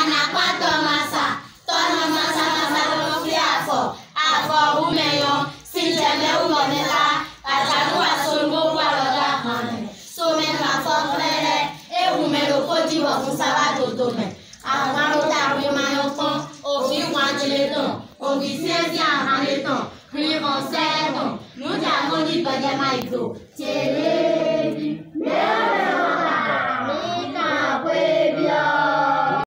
Anakwato masa, tono masa masa lofi afo umeyo, sinjeme umomela, achadu asungo waloga hane. Some afo frere, umelo koti wa kusaba totome. Awaro ta wimayo pon, ofi wanjeleton, ofi sensi ahaleton, riron seton, nuja moni bagema iglo, tie